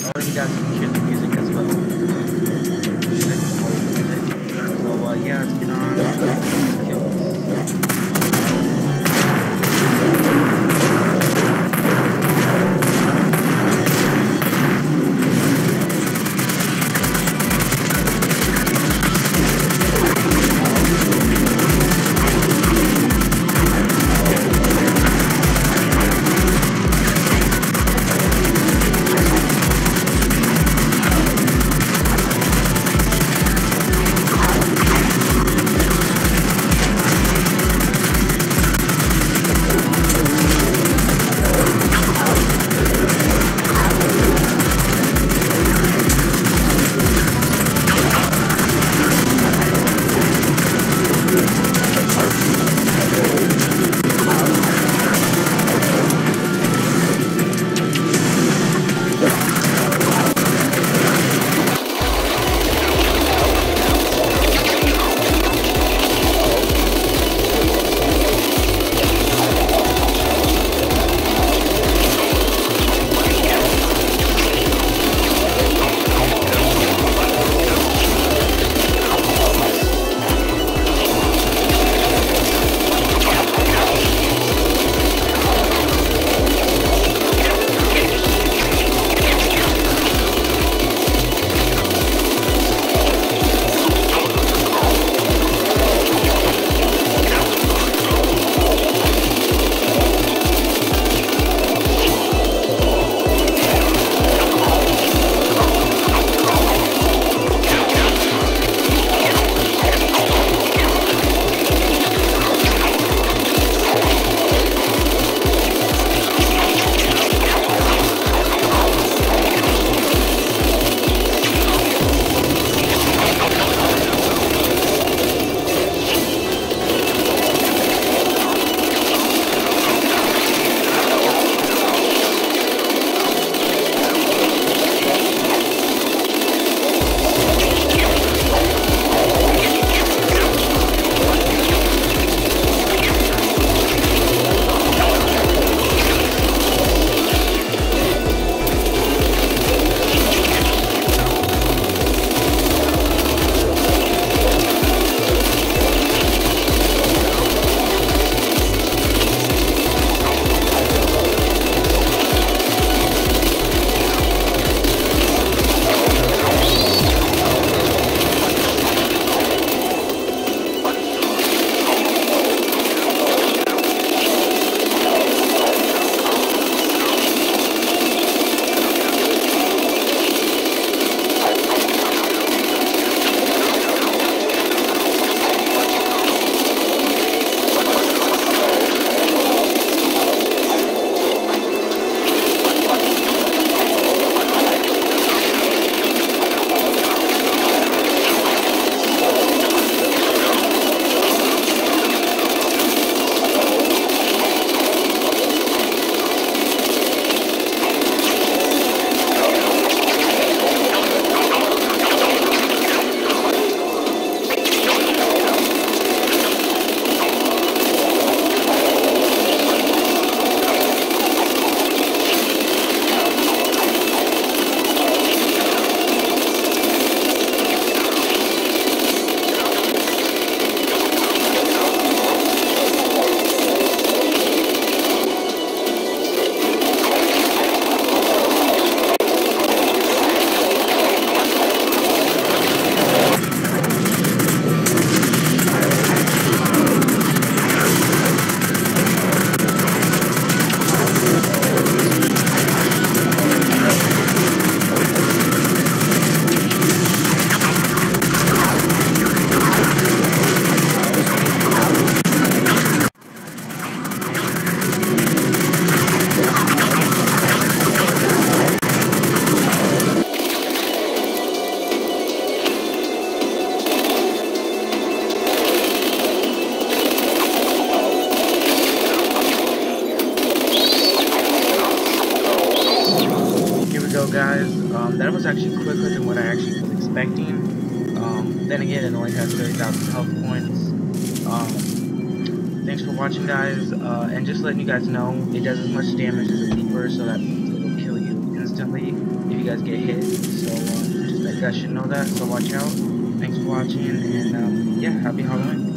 Oh, you guys can hear the music as well. So, yeah, let's get on. guys. That was actually quicker than what I actually was expecting. Then again, it only has 30,000 health points. Thanks for watching, guys. And just letting you guys know, it does as much damage as a Reaper, so that means it'll kill you consistently if you guys get hit. So just you guys should know that. So watch out. Thanks for watching, and yeah, happy Halloween.